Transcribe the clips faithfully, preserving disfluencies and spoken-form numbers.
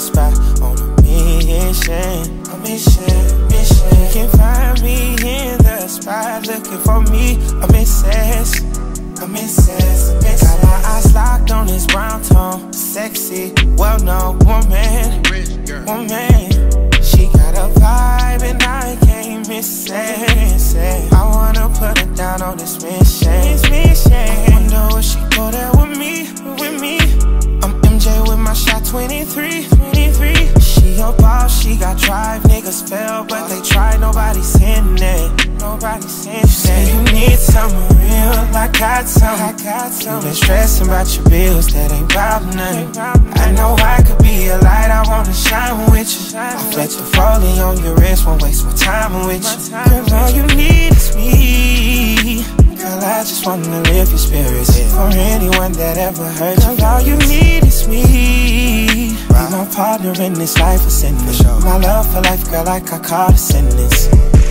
spot on a mission. A mission, mission. You can find me in the spot looking for me. A missus, a missus, a missus. Got my eyes locked on this brown tone. Sexy, well-known woman, woman. She got a vibe and I can't miss it. I wanna put her down on this mission. I wonder will she go there with me, with me. I'm M J with my shot twenty-three, twenty-three. She a boss, she got drive. Niggas fail, but they try. Nobody's in it, nobody's in it. You say you need something real, I got some. I got some. You been stressing about your bills, that ain't about nothing. I know I could be a light, I wanna shine with you. I flex your foley on your wrist, won't waste my time with you. Girl, all you need is me. Girl, I just wanna live your spirits for anyone that ever hurt you. Girl, all you need is me. Be my partner in this life of sentence. My love for life, girl, like I call the sentence.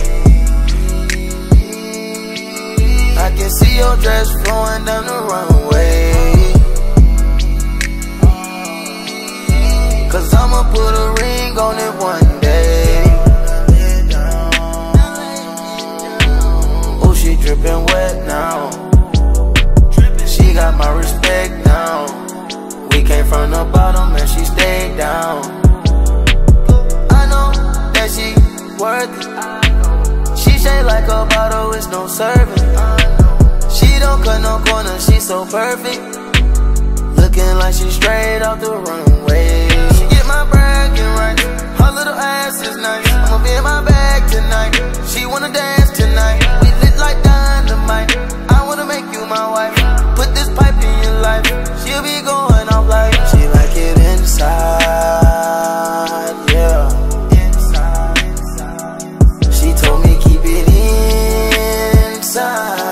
I can see your dress flowing down the runway. Cause I'ma put a ring on it one day. Oh, she drippin' wet now. She got my respect now. We came from the bottom and she stayed down. I know that she worth it. She shaped like a bottle, it's no serving. She don't cut no corners, she so perfect. Looking like she straight off the runway. She get my bragging right, her little ass is nice. I'ma be in my bag tonight, she wanna dance tonight. We lit like dynamite, I wanna make you my wife. Put this pipe in your life, she'll be going off like she like it inside, yeah. She told me keep it inside.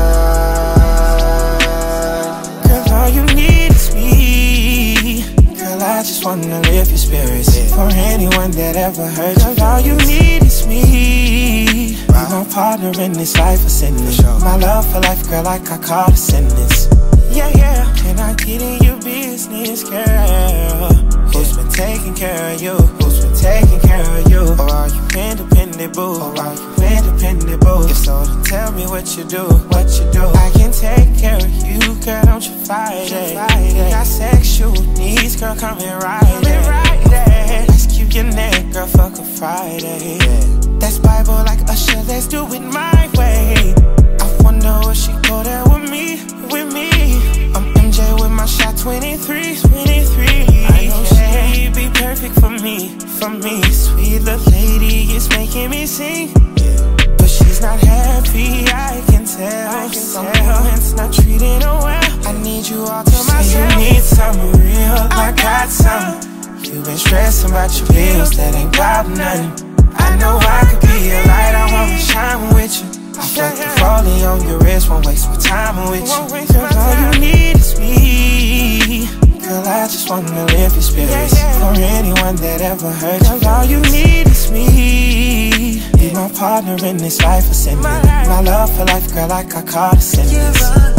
I just wanna live your spirits for anyone that ever hurt you. All you need is me. Be my partner in this life of sentence. My love for life, girl, like I call the sentence. Yeah, yeah. Can I get in your business, girl? Who's been taking care of you? Who's been taking care of you? Or are you independent, boo? Or are you independent, boo? If so, then tell me what you do, what you do. I can take care of you, girl, don't you fight it. Got sexual needs, girl, come and ride it. Let's keep your neck, girl, fuck a Friday. That's Bible like Usher, let's do it my way. I wonder will she go there with me, with me. I'm M J with my shot twenty-three, twenty-three. I know she'd be perfect for me, for me. Sweet little lady is making me sing, but she's not happy, I can tell. I can Someone's not treating her well. I need you all to myself. You need something real, I got some. You been stressing about your bills, that ain't about nothing. I know I could be a light, I wanna shine with you. I flex the foley on your wrist, won't waste my time with you. Girl, all you need is me. Girl, I just wanna live your spirits for anyone that ever hurt you. Girl, all you need is me. Be my partner in this life of sentence. My love for life, girl, like I call the sentence.